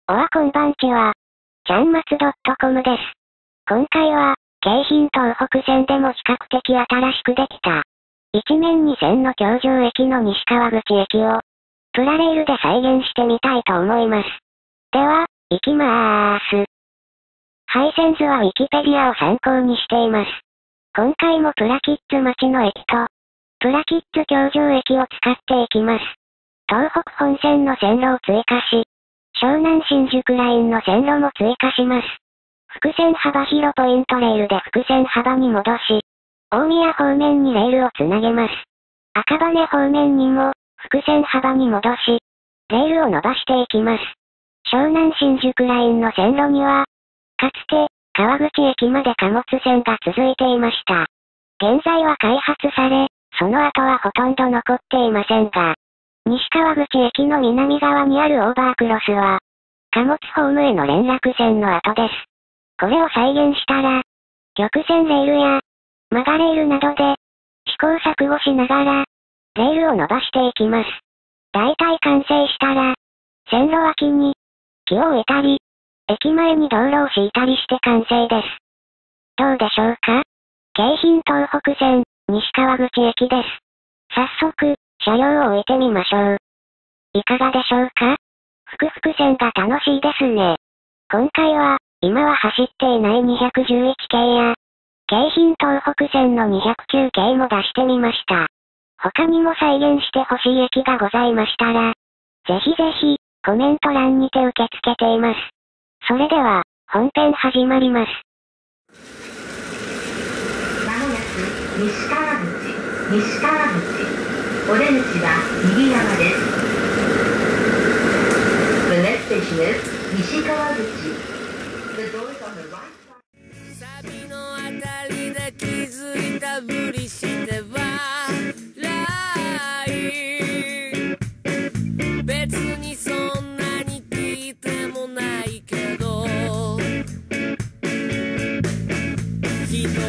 こんばんちは。ちゃんまつ .com です。今回は、京浜東北線でも比較的新しくできた、一面2線の橋上駅の西川口駅を、プラレールで再現してみたいと思います。では、行きまーす。配線図は Wikipedia を参考にしています。今回もプラキッズ町の駅と、プラキッズ橋上駅を使っていきます。東北本線の線路を追加し、湘南新宿ラインの線路も追加します。複線幅広ポイントレールで複線幅に戻し、大宮方面にレールをつなげます。赤羽方面にも、複線幅に戻し、レールを伸ばしていきます。湘南新宿ラインの線路には、かつて、川口駅まで貨物線が続いていました。現在は開発され、その後はほとんど残っていませんが、西川口駅の南側にあるオーバークロスは、貨物ホームへの連絡線の跡です。これを再現したら、玉線レールや、マガレールなどで、試行錯誤しながら、レールを伸ばしていきます。だいたい完成したら、線路脇に、木を植えたり、駅前に道路を敷いたりして完成です。どうでしょうか？京浜東北線、西川口駅です。早速、車両を置いてみましょう。いかがでしょうか？複々線が楽しいですね。今回は、今は走っていない211系や、京浜東北線の209系も出してみました。他にも再現してほしい駅がございましたら、ぜひぜひ、コメント欄にて受け付けています。それでは、本編始まります。 まもなく、西川口。お出口は右側です。The next station is 西川口。The door is on the right side. サビのあたりで気づいたふりして笑い、別にそんなに聞いてもないけど、一